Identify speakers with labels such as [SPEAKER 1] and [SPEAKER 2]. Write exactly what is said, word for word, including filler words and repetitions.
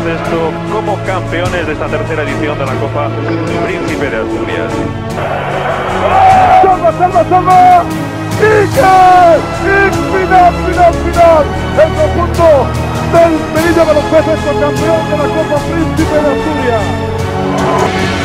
[SPEAKER 1] baloncesto como campeones de esta tercera edición de la Copa Príncipe de Asturias.
[SPEAKER 2] ¡Salva, salva, salva! ¡Iker! ¡Y final, final, final! El conjunto del Melilla Baloncesto campeón de la Copa Príncipe de Asturias.